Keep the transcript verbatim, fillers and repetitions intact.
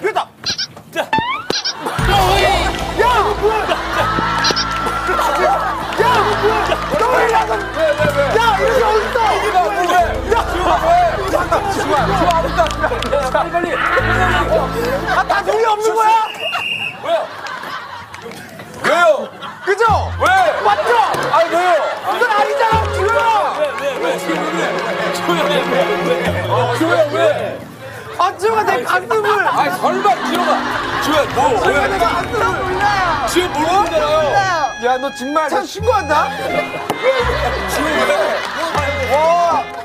됐다. 자. 야, 이거 뭐야? 야, 이거 뭐야? 너 왜 이러고? 왜, 왜, 왜? 야, 이렇게 어딨어? 이게 왜? 야, 지우가 왜? 잠깐만, 지우가, 지우가 아무것도 안 돼. 빨리, 빨리. 아, 다 돈이 없는 거야? 왜요? 왜요? 그죠? 왜? 맞죠? 아니, 왜요? 이건 아니잖아, 지효야. 왜, 왜, 왜? 지우야, 왜? 지우야, 왜? 어, 지우야, 왜? 아, 지효가 내 가슴을. 아니, 설마, 지우가. 지우야, 뭐? 지효가 내 왜? 가슴을 몰라요. 지우 모르잖아요. 야, 너 정말 참 신고한다? 지우 왜? 와.